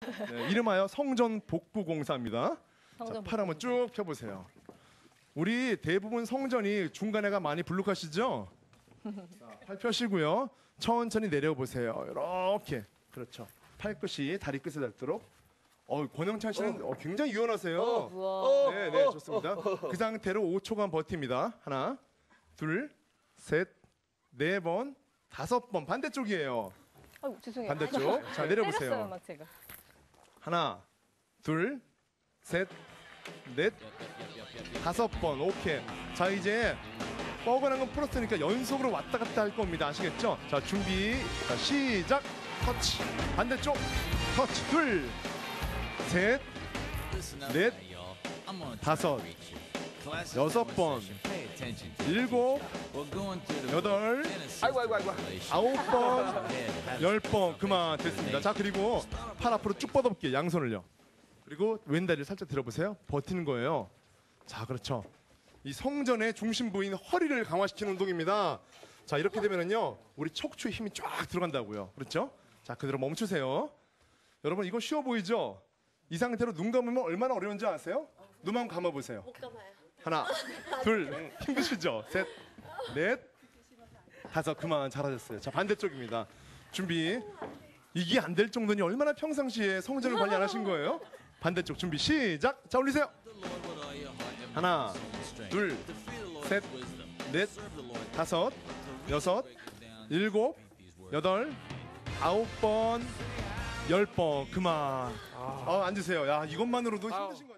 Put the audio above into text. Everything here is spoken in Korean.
네, 이름하여 성전복구공사입니다. 자, 팔 한번 쭉 펴보세요. 우리 대부분 성전이 중간에가 많이 불룩하시죠? 자, 팔 펴시고요. 천천히 내려보세요. 이렇게. 그렇죠. 팔끝이 다리 끝에 닿도록. 권영찬 씨는 굉장히 유연하세요. 네, 네, 좋습니다. 그 상태로 5초간 버팁니다. 하나, 둘, 셋, 네 번, 5번. 반대쪽이에요. 죄송해요. 반대쪽. 자, 내려보세요. 때렸어요, 막 제가. 하나, 둘, 셋, 넷, 5번. 오케이. 자, 이제 뻐근한 건 풀었으니까 연속으로 왔다 갔다 할 겁니다. 아시겠죠? 자, 준비. 자, 시작. 터치. 반대쪽. 터치. 둘, 셋, 넷, 5, 6번, 7, 8, 아이고. 9번, 10번. 그만. 됐습니다. 자, 그리고 팔 앞으로 쭉 뻗어볼게요. 양손을요. 그리고 왼다리를 살짝 들어보세요. 버티는 거예요. 자, 그렇죠. 이 성전의 중심부인 허리를 강화시키는 운동입니다. 자, 이렇게 되면은요, 우리 척추에 힘이 쫙 들어간다고요. 그렇죠? 자, 그대로 멈추세요. 여러분, 이거 쉬워 보이죠? 이 상태로 눈 감으면 얼마나 어려운지 아세요? 눈만 감아보세요. 못 감아요. 하나, 둘, 힘드시죠? 셋, 넷, 5. 그만. 잘하셨어요. 자, 반대쪽입니다. 준비. 이게 안 될 정도니 얼마나 평상시에 성전을 관리 안 하신 거예요? 반대쪽 준비 시작. 자, 올리세요. 하나, 둘, 셋, 넷, 5, 6, 7, 8, 9번, 10번. 그만. 앉으세요. 야, 이것만으로도 힘드신 거예요.